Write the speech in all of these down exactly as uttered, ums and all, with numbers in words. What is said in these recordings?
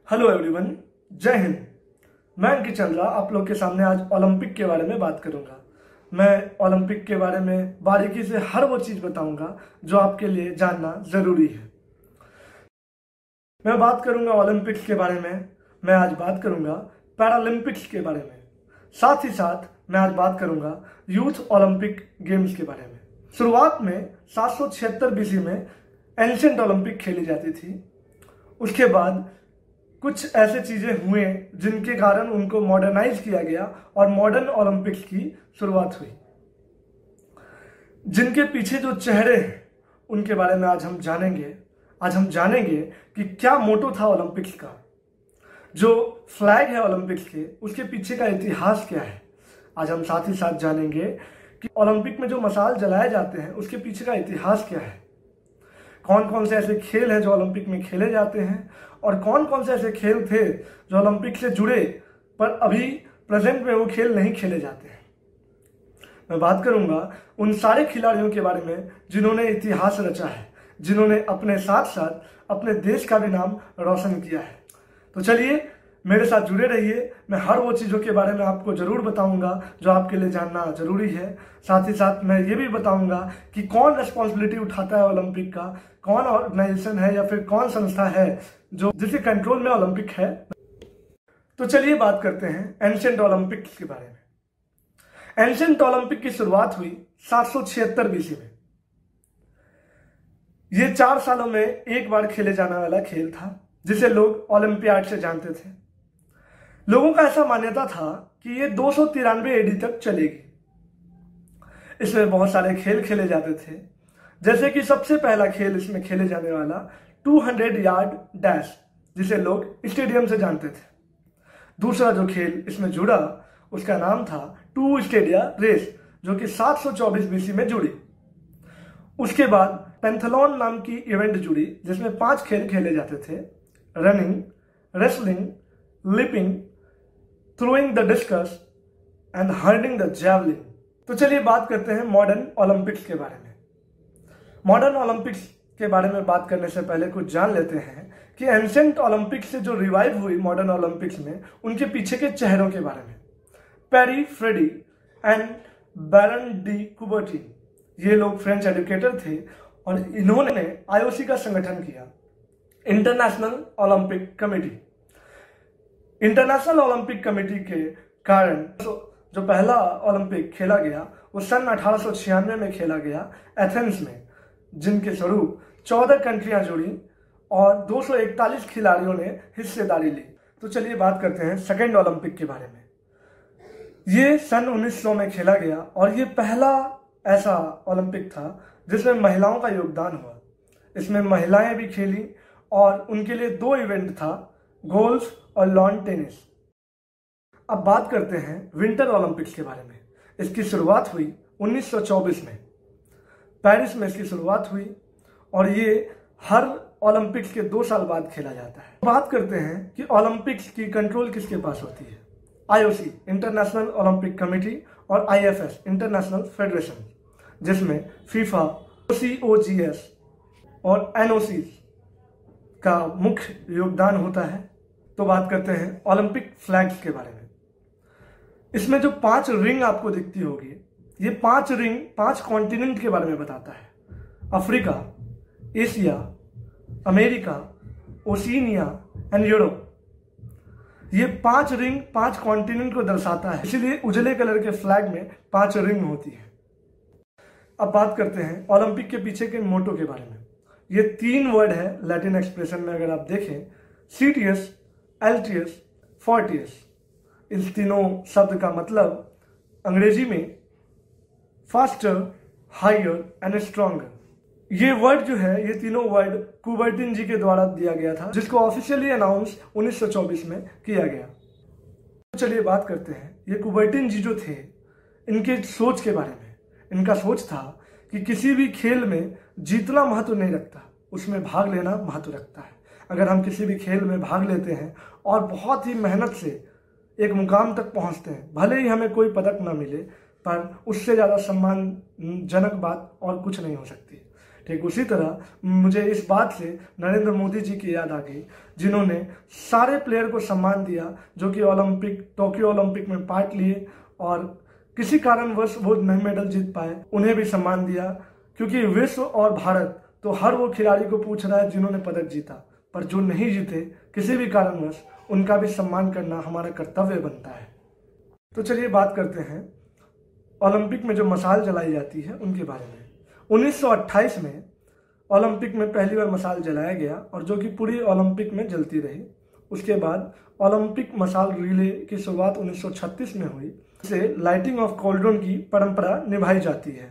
Hello everyone, जय हिंद। मैं अंकित चंद्रा आप लोग के सामने आज ओलंपिक के बारे में बात करूंगा। मैं ओलंपिक के बारे में बारीकी से हर वो चीज बताऊंगा जो आपके लिए जानना जरूरी है। मैं बात करूंगा ओलंपिक्स के बारे में, मैं आज बात करूंगा पैरालंपिक्स के बारे में, साथ ही साथ मैं आज बात करूंगा यूथ ओलंपिक गेम्स के बारे में। शुरुआत में सात सौ छिहत्तर बीसी में एंशिएंट ओलंपिक खेली जाती थी। उसके बाद कुछ ऐसे चीजें हुए जिनके कारण उनको मॉडर्नाइज किया गया और मॉडर्न ओलंपिक्स की शुरुआत हुई। जिनके पीछे जो चेहरे हैं उनके बारे में आज हम जानेंगे। आज हम जानेंगे कि क्या मोटो था ओलंपिक्स का, जो फ्लैग है ओलंपिक्स के उसके पीछे का इतिहास क्या है। आज हम साथ ही साथ जानेंगे कि ओलंपिक में जो मशाल जलाए जाते हैं उसके पीछे का इतिहास क्या है, कौन कौन से ऐसे खेल हैं जो ओलंपिक में खेले जाते हैं और कौन कौन से ऐसे खेल थे जो ओलंपिक से जुड़े पर अभी प्रेजेंट में वो खेल नहीं खेले जाते हैं। मैं बात करूंगा उन सारे खिलाड़ियों के बारे में जिन्होंने इतिहास रचा है, जिन्होंने अपने साथ साथ अपने देश का भी नाम रोशन किया है। तो चलिए मेरे साथ जुड़े रहिए। मैं हर वो चीज़ों के बारे में आपको ज़रूर बताऊंगा जो आपके लिए जानना जरूरी है। साथ ही साथ मैं ये भी बताऊंगा कि कौन रिस्पॉन्सिबिलिटी उठाता है ओलंपिक का, कौन ऑर्गेनाइजेशन है या फिर कौन संस्था है जो जिसके कंट्रोल में ओलंपिक है। तो चलिए बात करते हैं एंशिएंट ओलंपिक के बारे में। एंशिएंट ओलंपिक की शुरुआत हुई सात सौ छिहत्तर बीसी में। ये चार सालों में एक बार खेले जाने वाला खेल था जिसे लोग ओलंपियाड से जानते थे। लोगों का ऐसा मान्यता था कि ये दो सौ तिरानवे एडी तक चलेगी। इसमें बहुत सारे खेल खेले जाते थे, जैसे कि सबसे पहला खेल इसमें खेले जाने वाला दो सौ यार्ड डैश, जिसे लोग स्टेडियम से जानते थे। दूसरा जो खेल इसमें जुड़ा उसका नाम था टू स्टेडिया रेस, जो कि सात सौ चौबीस बीसी में जुड़ी। उसके बाद पेंथलॉन नाम की इवेंट जुड़ी जिसमें पांच खेल खेले जाते थे: running, wrestling, leaping, throwing the discus and hurling the javelin. तो चलिए बात करते हैं मॉडर्न ओलंपिक्स के बारे में। मॉडर्न ओलंपिक्स के बारे में बात करने से पहले कुछ जान लेते हैं कि एंशिएंट ओलंपिक्स से जो रिवाइव हुई मॉडर्न ओलंपिक्स में उनके पीछे के चेहरों के बारे में। Pierre Fredy and Baron de Coubertin, ये लोग फ्रेंच एजुकेटर थे और इन्होंने आईओसी का संगठन किया, International Olympic Committee. International Olympic Committee के कारण जो पहला ओलंपिक खेला गया वो सन अठारह सौ छियानवे में खेला गया एथेंस में, जिनके स्वरूप चौदह कंट्रियां जुड़ी और दो सौ इकतालीस खिलाड़ियों ने हिस्सेदारी ली। तो चलिए बात करते हैं सेकेंड ओलंपिक के बारे में। ये सन उन्नीस सौ में खेला गया और ये पहला ऐसा ओलंपिक था जिसमें महिलाओं का योगदान हुआ। इसमें महिलाएं भी खेली और उनके लिए दो इवेंट था, गोल्फ और लॉन टेनिस। अब बात करते हैं विंटर ओलंपिक्स के बारे में। इसकी शुरुआत हुई उन्नीस सौ चौबीस में, पेरिस में इसकी शुरुआत हुई और ये हर ओलंपिक्स के दो साल बाद खेला जाता है। बात करते हैं कि ओलंपिक्स की कंट्रोल किसके पास होती है। आईओसी, इंटरनेशनल ओलंपिक कमेटी, और आईएफएस, इंटरनेशनल फेडरेशन, जिसमें फीफा, ओसीओजीएस और एनओसी का मुख्य योगदान होता है। तो बात करते हैं ओलंपिक फ्लैग्स के बारे में। इसमें जो पांच रिंग आपको दिखती होगी, ये पांच रिंग पांच कॉन्टिनेंट के बारे में बताता है: Africa, Asia, America, Oceania and Europe. ये पांच रिंग पांच कॉन्टिनेंट को दर्शाता है, इसीलिए उजले कलर के फ्लैग में पांच रिंग होती है। अब बात करते हैं ओलंपिक के पीछे के मोटो के बारे में। ये तीन वर्ड है लैटिन एक्सप्रेशन में, अगर आप देखें, सीटीएस, एलटीएस, फोर्टियस। इस तीनों शब्द का मतलब अंग्रेजी में फास्टर, हायर एंड स्ट्रॉन्गर। ये वर्ड जो है, ये तीनों वर्ड कुबर्टिन जी के द्वारा दिया गया था, जिसको ऑफिशियली अनाउंस उन्नीस सौ चौबीस में किया गया। तो चलिए बात करते हैं ये कुबर्टिन जी जो थे, इनके सोच के बारे में। इनका सोच था कि किसी भी खेल में जीतना महत्व नहीं रखता, उसमें भाग लेना महत्व रखता है। अगर हम किसी भी खेल में भाग लेते हैं और बहुत ही मेहनत से एक मुकाम तक पहुंचते हैं, भले ही हमें कोई पदक ना मिले, पर उससे ज़्यादा सम्मानजनक बात और कुछ नहीं हो सकती। ठीक उसी तरह मुझे इस बात से नरेंद्र मोदी जी की याद आ गई, जिन्होंने सारे प्लेयर को सम्मान दिया जो कि ओलंपिक टोक्यो ओलंपिक में पार्ट लिए और किसी कारणवश वो नहीं मेडल जीत पाए, उन्हें भी सम्मान दिया। क्योंकि विश्व और भारत तो हर वो खिलाड़ी को पूछ रहा है जिन्होंने पदक जीता, पर जो नहीं जीते किसी भी कारणवश उनका भी सम्मान करना हमारा कर्तव्य बनता है। तो चलिए बात करते हैं ओलंपिक में जो मशाल जलाई जाती है उनके बारे में। उन्नीस सौ अट्ठाईस में ओलंपिक में पहली बार मशाल जलाया गया और जो कि पूरी ओलंपिक में जलती रही। उसके बाद ओलंपिक मशाल रिले की शुरुआत उन्नीस सौ छत्तीस में हुई। इसे लाइटिंग ऑफ कॉल्ड्रॉन की परंपरा निभाई जाती है।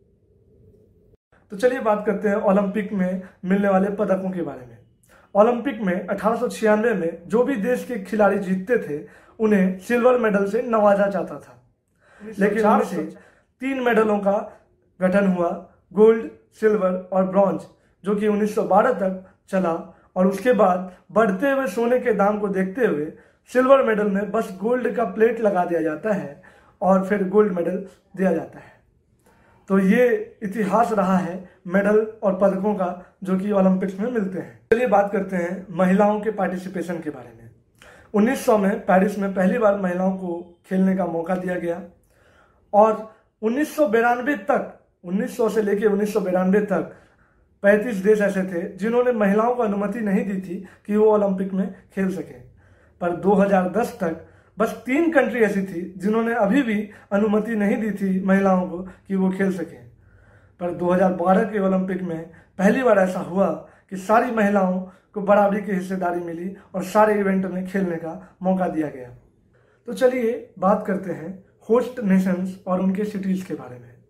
तो चलिए बात करते हैं ओलंपिक में मिलने वाले पदकों के बारे में। ओलंपिक में अठारह सौ छियानवे में जो भी देश के खिलाड़ी जीतते थे उन्हें सिल्वर मेडल से नवाजा जाता था, लेकिन उनसे तीन मेडलों का गठन हुआ, गोल्ड, सिल्वर और ब्रॉन्ज, जो कि उन्नीस सौ बारह तक चला। और उसके बाद बढ़ते हुए सोने के दाम को देखते हुए सिल्वर मेडल में बस गोल्ड का प्लेट लगा दिया जाता है और फिर गोल्ड मेडल दिया जाता है। तो ये इतिहास रहा है मेडल और पदकों का जो कि ओलंपिक्स में मिलते हैं। चलिए बात करते हैं महिलाओं के पार्टिसिपेशन के बारे में। उन्नीस सौ में पेरिस में पहली बार महिलाओं को खेलने का मौका दिया गया और उन्नीस सौ बिरानवे तक उन्नीस सौ से लेकर उन्नीस सौ बिरानवे तक पैंतीस देश ऐसे थे जिन्होंने महिलाओं को अनुमति नहीं दी थी कि वो ओलंपिक में खेल सके। पर दो हज़ार दस तक बस तीन कंट्री ऐसी थी जिन्होंने अभी भी अनुमति नहीं दी थी महिलाओं को कि वो खेल सकें। पर दो हज़ार बारह के ओलंपिक में पहली बार ऐसा हुआ कि सारी महिलाओं को बराबरी की हिस्सेदारी मिली और सारे इवेंट में खेलने का मौका दिया गया। तो चलिए बात करते हैं होस्ट नेशंस और उनके सिटीज़ के बारे में।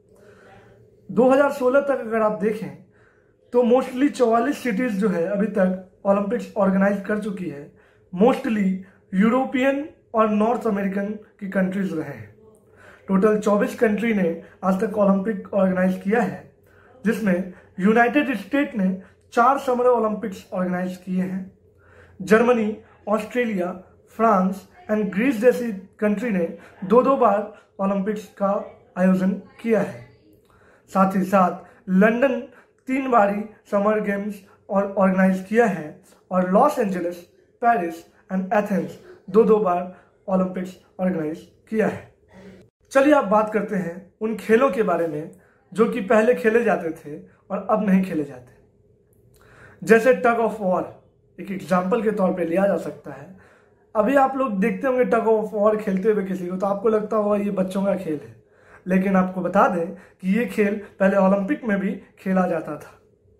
दो हज़ार सोलह तक अगर आप देखें तो मोस्टली चौवालीस सिटीज़ जो है अभी तक ओलंपिक्स ऑर्गेनाइज कर चुकी है। मोस्टली यूरोपियन और नॉर्थ अमेरिकन की कंट्रीज रहे हैं। टोटल चौबीस कंट्री ने आज तक ओलंपिक ऑर्गेनाइज किया है, जिसमें यूनाइटेड स्टेट ने चार समर ओलंपिक्स ऑर्गेनाइज किए हैं। Germany, Australia, France and Greece जैसी कंट्री ने दो दो बार ओलंपिक्स का आयोजन किया है। साथ ही साथ लंदन तीन बारी समर गेम्स और ऑर्गेनाइज किया है और Los Angeles, Paris and Athens दो दो बार ओलंपिक्स ऑर्गेनाइज किया है। चलिए आप बात करते हैं उन खेलों के बारे में जो कि पहले खेले जाते थे और अब नहीं खेले जाते। जैसे टग ऑफ वॉर एक एग्जाम्पल के तौर पे लिया जा सकता है। अभी आप लोग देखते होंगे टग ऑफ वॉर खेलते हुए किसी को, तो आपको लगता होगा ये बच्चों का खेल है, लेकिन आपको बता दें कि ये खेल पहले ओलंपिक में भी खेला जाता था।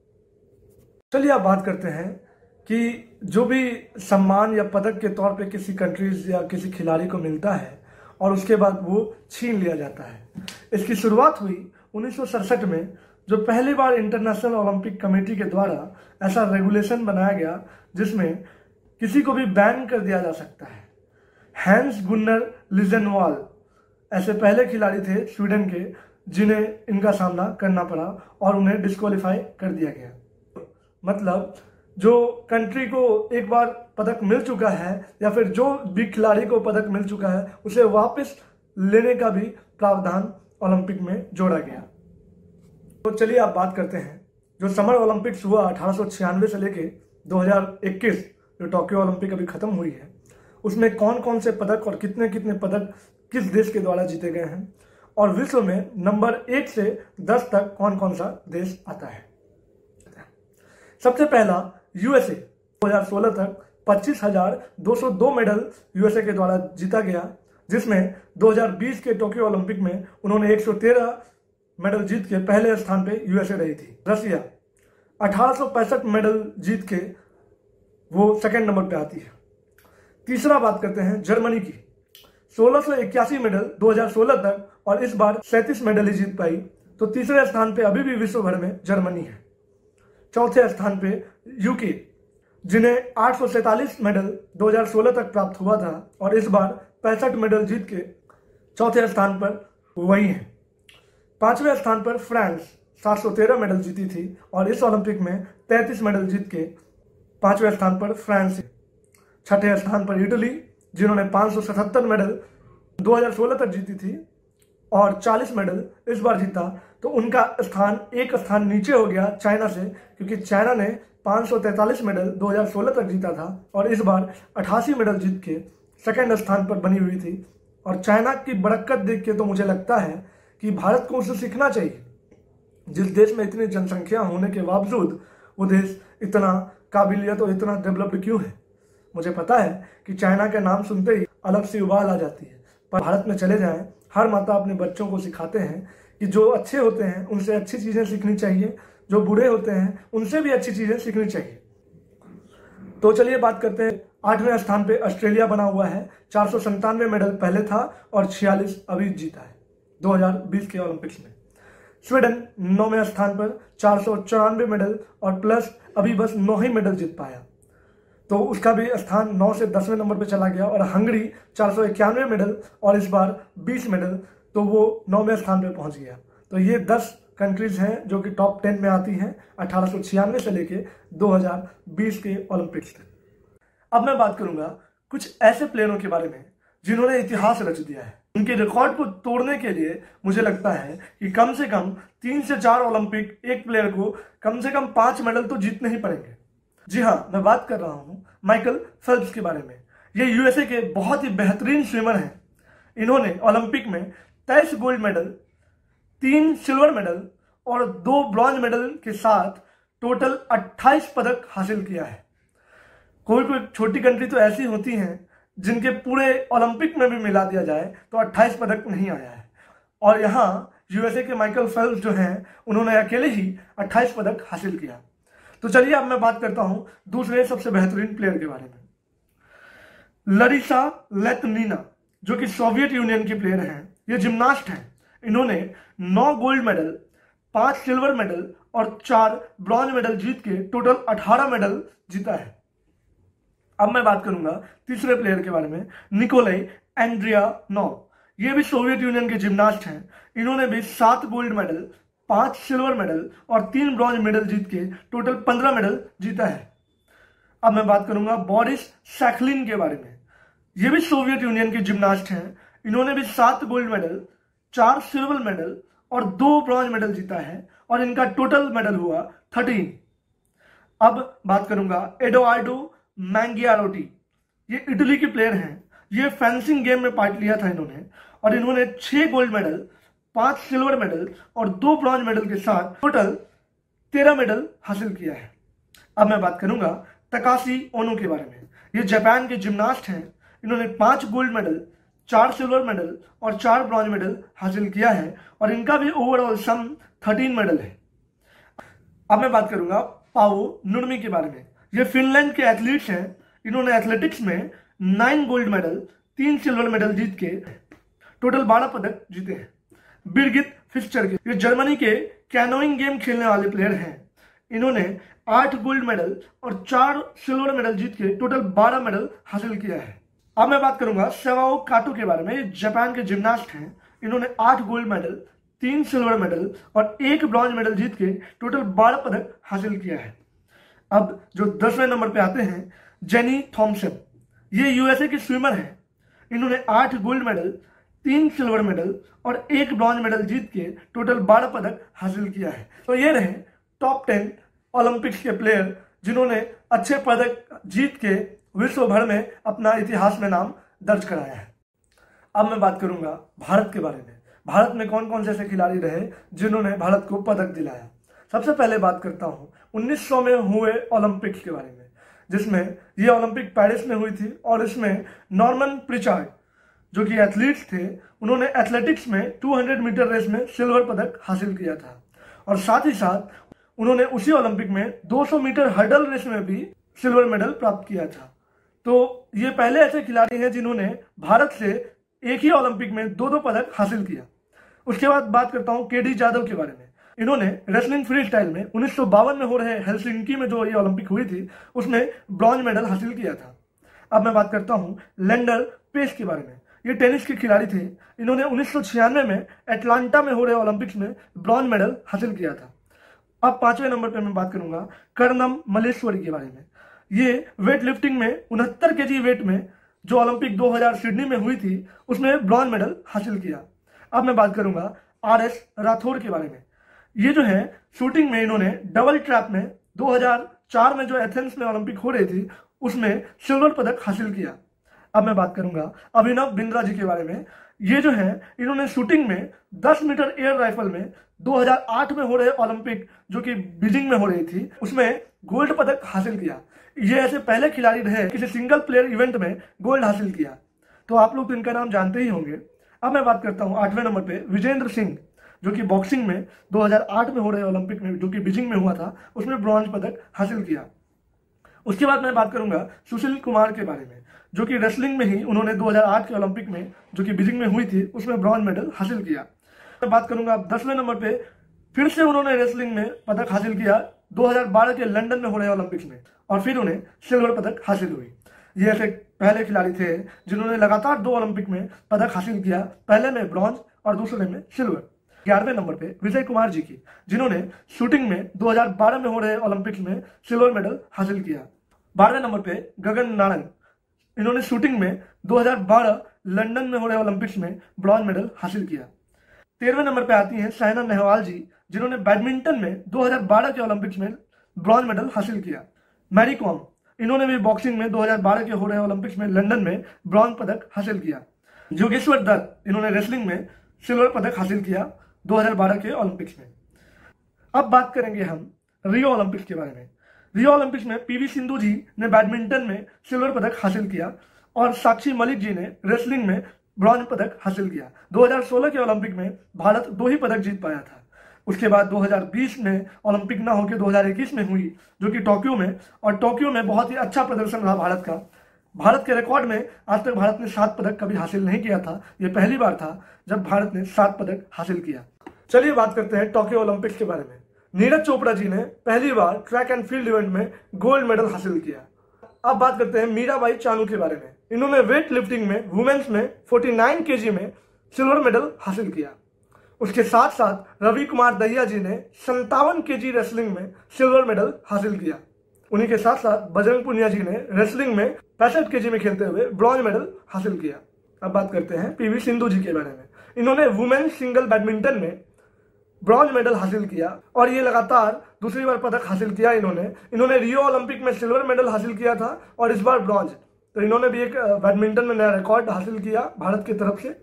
चलिए आप बात करते हैं कि जो भी सम्मान या पदक के तौर पे किसी कंट्रीज या किसी खिलाड़ी को मिलता है और उसके बाद वो छीन लिया जाता है। इसकी शुरुआत हुई उन्नीस सौ सड़सठ में, जो पहली बार इंटरनेशनल ओलंपिक कमेटी के द्वारा ऐसा रेगुलेशन बनाया गया जिसमें किसी को भी बैन कर दिया जा सकता है। हैंस गुन्नर लिजेनवाल ऐसे पहले खिलाड़ी थे स्वीडन के जिन्हें इनका सामना करना पड़ा और उन्हें डिस्क्वालीफाई कर दिया गया। मतलब जो कंट्री को एक बार पदक मिल चुका है या फिर जो भी खिलाड़ी को पदक मिल चुका है उसे वापस लेने का भी प्रावधान ओलंपिक में जोड़ा गया। तो चलिए आप बात करते हैं जो समर ओलंपिक्स हुआ अठारह सौ छियानवे से लेके दो हज़ार इक्कीस, जो टोक्यो ओलंपिक अभी खत्म हुई है, उसमें कौन कौन से पदक और कितने कितने पदक किस देश के द्वारा जीते गए हैं और विश्व में नंबर एक से दस तक कौन कौन सा देश आता है। सबसे पहला यूएसए। दो हज़ार सोलह तक पच्चीस हज़ार दो सौ दो मेडल यूएसए के द्वारा जीता गया, जिसमें दो हज़ार बीस के टोक्यो ओलंपिक में उन्होंने एक सौ तेरह मेडल जीत के पहले स्थान पे यूएसए रही थी। रसिया अठारह सौ पैंसठ मेडल जीत के वो सेकंड नंबर पे आती है। तीसरा बात करते हैं जर्मनी की। सोलह सौ इक्यासी मेडल दो हज़ार सोलह तक और इस बार सैंतीस मेडल ही जीत पाई, तो तीसरे स्थान पे अभी भी विश्व भर में जर्मनी है। चौथे स्थान पे यूके, जिन्हें आठ सौ सैंतालीस मेडल दो हज़ार सोलह तक प्राप्त हुआ था और इस बार पैंसठ मेडल जीत के चौथे स्थान पर वही है। पांचवें स्थान पर फ्रांस सात सौ तेरह मेडल जीती थी और इस ओलंपिक में तैंतीस मेडल जीत के पांचवें स्थान पर फ्रांस है। छठे स्थान पर इटली, जिन्होंने पाँच सौ सतहत्तर मेडल दो हज़ार सोलह तक जीती थी और चालीस मेडल इस बार जीता, तो उनका स्थान एक स्थान नीचे हो गया चाइना से, क्योंकि चाइना ने पाँच सौ तैंतालीस मेडल दो हज़ार सोलह तक जीता था और इस बार अठासी मेडल जीत के सेकंड स्थान पर बनी हुई थी। और चाइना की बरकत देख के तो मुझे लगता है कि भारत को उससे सीखना चाहिए। जिस देश में इतनी जनसंख्या होने के बावजूद वो देश इतना काबिलियत और इतना डेवलप्ड क्यों है। मुझे पता है कि चाइना के नाम सुनते ही अलग सी उबाल आ जाती है, पर भारत में चले जाएं, हर माता अपने बच्चों को सिखाते हैं कि जो अच्छे होते हैं उनसे अच्छी चीज़ें सीखनी चाहिए, जो बुरे होते हैं उनसे भी अच्छी चीज़ें सीखनी चाहिए। तो चलिए बात करते हैं। आठवें स्थान पे ऑस्ट्रेलिया बना हुआ है, चार सौ संतानवे मेडल पहले था और छियालीस अभी जीता है दो हज़ार बीस के ओलंपिक्स में। स्वीडन नौवें स्थान पर चार सौ चौरानवे मेडल और प्लस अभी बस नौ ही मेडल जीत पाया, तो उसका भी स्थान नौ से दसवें नंबर पे चला गया। और हंगरी चार सौ इक्यानवे मेडल और इस बार बीस मेडल, तो वो नौवें स्थान पे पहुंच गया। तो ये दस कंट्रीज हैं जो कि टॉप टेन में आती हैं अठारह सौ छियानवे से लेके दो हज़ार बीस के ओलंपिक्स तक। अब मैं बात करूंगा कुछ ऐसे प्लेयरों के बारे में जिन्होंने इतिहास रच दिया है। उनके रिकॉर्ड को तोड़ने के लिए मुझे लगता है कि कम से कम तीन से चार ओलंपिक एक प्लेयर को कम से कम पांच मेडल तो जीतने ही पड़ेंगे। जी हाँ, मैं बात कर रहा हूँ माइकल फेल्प्स के बारे में। ये यूएसए के बहुत ही बेहतरीन स्विमर हैं। इन्होंने ओलंपिक में तेईस गोल्ड मेडल, तीन सिल्वर मेडल और दो ब्रॉन्ज मेडल के साथ टोटल अट्ठाईस पदक हासिल किया है। कोई कोई छोटी कंट्री तो ऐसी होती हैं जिनके पूरे ओलंपिक में भी मिला दिया जाए तो अट्ठाईस पदक नहीं आया है, और यहाँ यूएसए के माइकल फेल्प्स जो हैं उन्होंने अकेले ही अट्ठाईस पदक हासिल किया। तो चलिए अब मैं बात करता हूं दूसरे सबसे बेहतरीन प्लेयर के बारे में। लरिसा लेतनीना, जो कि सोवियत यूनियन की प्लेयर हैं, ये जिम्नास्ट हैं। इन्होंने नौ गोल्ड मेडल, पांच सिल्वर मेडल और चार ब्रॉन्ज मेडल जीत के टोटल अठारह मेडल जीता है। अब मैं बात करूंगा तीसरे प्लेयर के बारे में, निकोलाई एंड्रियानोव। ये भी सोवियत यूनियन के जिम्नास्ट हैं। इन्होंने भी सात गोल्ड मेडल, पांच सिल्वर मेडल और तीन ब्रॉन्ज मेडल जीत के टोटल पंद्रह मेडल जीता है। अब मैं बात करूंगा बोरिस सैखलिन के बारे में। ये भी सोवियत यूनियन के जिम्नास्ट हैं। इन्होंने भी सात गोल्ड मेडल, चार सिल्वर मेडल और दो ब्रॉन्ज मेडल जीता है और इनका टोटल मेडल हुआ थर्टीन। अब बात करूंगा एडोआर्डो मैंगियारोटी। ये इटली के प्लेयर हैं। ये फेंसिंग गेम में पार्ट लिया था इन्होंने, और इन्होंने छह गोल्ड मेडल, पांच सिल्वर मेडल और दो ब्रॉन्ज मेडल के साथ टोटल तेरह मेडल हासिल किया है। अब मैं बात करूंगा तकाशी ओनो के बारे में। ये जापान के जिम्नास्ट हैं। इन्होंने पांच गोल्ड मेडल, चार सिल्वर मेडल और चार ब्रॉन्ज मेडल हासिल किया है और इनका भी ओवरऑल सम थर्टीन मेडल है। अब मैं बात करूंगा पाओ नुर्मी के बारे में। ये फिनलैंड के एथलीट्स हैं। इन्होंने एथलेटिक्स में नाइन गोल्ड मेडल, तीन सिल्वर मेडल जीत के टोटल बारह पदक जीते हैं। बिरगित फिस्चर के, ये जर्मनी के कैनोइंग गेम खेलने वाले प्लेयर हैं। इन्होंने आठ गोल्ड मेडल और चार सिल्वर मेडल जीत के टोटल बारह मेडल हासिल किया है। अब मैं बात करूंगा सेवाओ काटो के बारे में। ये जापान के जिम्नास्ट हैं। इन्होंने आठ गोल्ड मेडल, तीन सिल्वर मेडल और एक ब्रॉन्ज मेडल जीत के टोटल बारह पदक हासिल किया है। अब जो दसवें नंबर पे आते हैं जेनी थॉमसन। ये यूएसए के स्विमर हैं। इन्होंने आठ गोल्ड मेडल, तीन सिल्वर मेडल और एक ब्रॉन्ज मेडल जीत के टोटल बारह पदक हासिल किया है। तो ये रहे टॉप टेन ओलंपिक्स के प्लेयर जिन्होंने अच्छे पदक जीत के विश्व भर में अपना इतिहास में नाम दर्ज कराया है। अब मैं बात करूंगा भारत के बारे में। भारत में कौन कौन से ऐसे खिलाड़ी रहे जिन्होंने भारत को पदक दिलाया। सबसे पहले बात करता हूं उन्नीस सौ में हुए ओलंपिक्स के बारे में, जिसमें ये ओलंपिक पेरिस में हुई थी और इसमें नॉर्मन प्रिचार्ड जो कि एथलीट्स थे, उन्होंने एथलेटिक्स में दो सौ मीटर रेस में सिल्वर पदक हासिल किया था और साथ ही साथ उन्होंने उसी ओलंपिक में दो सौ मीटर हर्डल रेस में भी सिल्वर मेडल प्राप्त किया था। तो ये पहले ऐसे खिलाड़ी हैं जिन्होंने भारत से एक ही ओलंपिक में दो दो पदक हासिल किया। उसके बाद बात करता हूँ के डी जादव के बारे में। इन्होंने रेसलिंग फ्री स्टाइल में उन्नीस सौ बावन में हो रहे हेलसिंकी में जो ये ओलंपिक हुई थी उसमें ब्रॉन्ज मेडल हासिल किया था। अब मैं बात करता हूँ लेंडर पेस के बारे में। ये टेनिस के खिलाड़ी थे। इन्होंने उन्नीस सौ छियानवे में एटलांटा में हो रहे ओलंपिक्स में ब्रॉन्ज मेडल हासिल किया था। अब पांचवें नंबर पर मैं बात करूंगा कर्णम मल्लेश्वरी के बारे में। ये वेट लिफ्टिंग में उनहत्तर के जी वेट में जो ओलंपिक दो हज़ार सिडनी में हुई थी उसमें ब्रॉन्ज मेडल हासिल किया। अब मैं बात करूंगा आर एस राठौर के बारे में। ये जो है शूटिंग में इन्होंने डबल ट्रैप में दो हज़ार चार में जो एथेंस में ओलंपिक हो रही थी उसमें सिल्वर पदक हासिल किया। अब मैं बात करूंगा अभिनव बिंद्रा जी के बारे में। ये जो है इन्होंने शूटिंग में दस मीटर एयर राइफल में दो हज़ार आठ में हो रहे ओलंपिक जो कि बीजिंग में हो रही थी उसमें गोल्ड पदक हासिल किया। ये ऐसे पहले खिलाड़ी रहे किसी सिंगल प्लेयर इवेंट में गोल्ड हासिल किया। तो आप लोग तो इनका नाम जानते ही होंगे। अब मैं बात करता हूँ आठवें नंबर पे विजेंद्र सिंह, जो कि बॉक्सिंग में दो हज़ार आठ में हो रहे ओलंपिक में जो कि बीजिंग में हुआ था उसमें ब्रॉन्ज पदक हासिल किया। उसके बाद मैं बात करूंगा सुशील कुमार के बारे में, जो कि रेसलिंग में ही उन्होंने दो हज़ार आठ के ओलंपिक में जो कि बीजिंग में हुई थी उसमें ब्रॉन्ज मेडल हासिल किया। मैं बात करूंगा दसवें नंबर पे फिर से उन्होंने रेसलिंग में पदक हासिल किया दो हज़ार बारह के लंदन में हो रहे ओलंपिक्स में और फिर उन्हें सिल्वर पदक हासिल हुई। ये ऐसे पहले खिलाड़ी थे जिन्होंने लगातार दो ओलंपिक में पदक हासिल किया, पहले में ब्रॉन्ज और दूसरे में सिल्वर। ग्यारहवें नंबर पे विजय कुमार जी की, जिन्होंने शूटिंग में दो हज़ार बारह में हो रहे ओलंपिक्स में सिल्वर मेडल हासिल किया। बारहवें नंबर पे गगन नारंग, इन्होंने शूटिंग में दो हज़ार बारह लंदन में हो रहे ओलंपिक्स में ब्रॉन्ज मेडल हासिल किया। तेरहवें नंबर पे आती हैं साइना नेहवाल जी, जिन्होंने बैडमिंटन में दो हज़ार बारह के ओलंपिक्स में ब्रॉन्ज मेडल हासिल किया। मैरी कॉम, इन्होंने भी बॉक्सिंग में दो हज़ार बारह के हो रहे ओलंपिक्स में लंदन में ब्रॉन्ज पदक हासिल किया। योगेश्वर दत्त, इन्होंने रेसलिंग में सिल्वर पदक हासिल किया दो हज़ार बारह के ओलंपिक्स में। अब बात करेंगे हम रियो ओलंपिक्स के बारे में। रियो ओलंपिक्स में पीवी सिंधु जी ने बैडमिंटन में सिल्वर पदक हासिल किया और साक्षी मलिक जी ने रेसलिंग में ब्रॉन्ज पदक हासिल किया। दो हज़ार सोलह के ओलंपिक में भारत दो ही पदक जीत पाया था। उसके बाद दो हज़ार बीस में ओलंपिक ना होकर दो हज़ार इक्कीस में हुई जो कि टोक्यो में, और टोक्यो में बहुत ही अच्छा प्रदर्शन रहा भारत का। भारत के रिकॉर्ड में आज तक भारत ने सात पदक कभी हासिल नहीं किया था। ये पहली बार था जब भारत ने सात पदक हासिल किया। चलिए बात करते हैं टोक्यो ओलंपिक्स के बारे में। नीरज चोपड़ा जी ने पहली बार ट्रैक एंड फील्ड इवेंट में गोल्ड मेडल हासिल किया। अब बात करते हैं मीराबाई चानू के बारे में। इन्होंने वेट लिफ्टिंग में वुमेन्स में उनचास केजी में सिल्वर मेडल हासिल किया। उसके साथ साथ रवि कुमार दहिया जी ने संतावन केजी रेसलिंग में सिल्वर मेडल हासिल किया। उन्हीं के साथ साथ बजरंग पुनिया जी ने रेसलिंग में पैंसठ केजी में खेलते हुए ब्रॉन्ज मेडल हासिल किया। अब बात करते हैं पीवी सिंधु जी के बारे में। इन्होंने वुमेन्स सिंगल बैडमिंटन में ब्रॉन्ज मेडल हासिल किया और ये लगातार दूसरी बार पदक हासिल किया इन्होंने। इन्होंने रियो ओलंपिक में सिल्वर मेडल हासिल किया था और इस बार ब्रॉन्ज। तो इन्होंने भी एक बैडमिंटन में नया रिकॉर्ड हासिल किया भारत की तरफ से।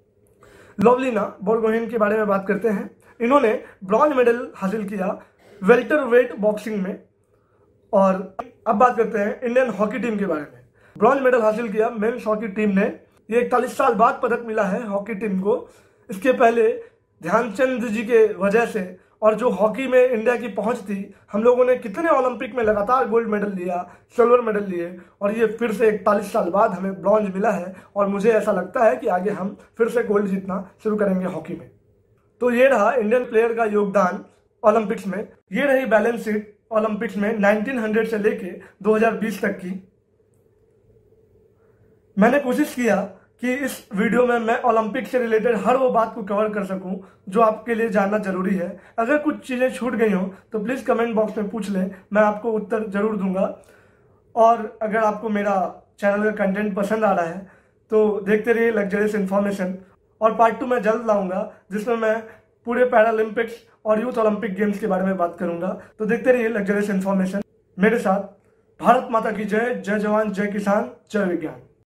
लवलीना बोरगोहेन के बारे में बात करते हैं। इन्होंने ब्रॉन्ज मेडल हासिल किया वेल्टर वेट बॉक्सिंग में। और अब बात करते हैं इंडियन हॉकी टीम के बारे में। ब्रॉन्ज मेडल हासिल किया मेंस हॉकी टीम ने। ये इकतालीस साल बाद पदक मिला है हॉकी टीम को। इसके पहले ध्यानचंद जी के वजह से और जो हॉकी में इंडिया की पहुंच थी, हम लोगों ने कितने ओलंपिक में लगातार गोल्ड मेडल लिया, सिल्वर मेडल लिए, और ये फिर से इकतालीस साल बाद हमें ब्रॉन्ज मिला है। और मुझे ऐसा लगता है कि आगे हम फिर से गोल्ड जीतना शुरू करेंगे हॉकी में। तो ये रहा इंडियन प्लेयर का योगदान ओलंपिक्स में। ये रही बैलेंस शीट ओलंपिक्स में उन्नीस सौ से लेके दो हज़ार बीस तक की। मैंने कोशिश किया कि इस वीडियो में मैं ओलंपिक से रिलेटेड हर वो बात को कवर कर सकूं जो आपके लिए जानना जरूरी है। अगर कुछ चीज़ें छूट गई हों तो प्लीज़ कमेंट बॉक्स में पूछ लें, मैं आपको उत्तर जरूर दूंगा। और अगर आपको मेरा चैनल का कंटेंट पसंद आ रहा है तो देखते रहिए लग्जरियस इन्फॉर्मेशन। और पार्ट टू मैं जल्द लाऊंगा जिसमें मैं पूरे पैरालंपिक्स और यूथ ओलंपिक गेम्स के बारे में बात करूंगा। तो देखते रहिए लग्जरियस इन्फॉर्मेशन मेरे साथ। भारत माता की जय। जय जवान, जय किसान, जय विज्ञान।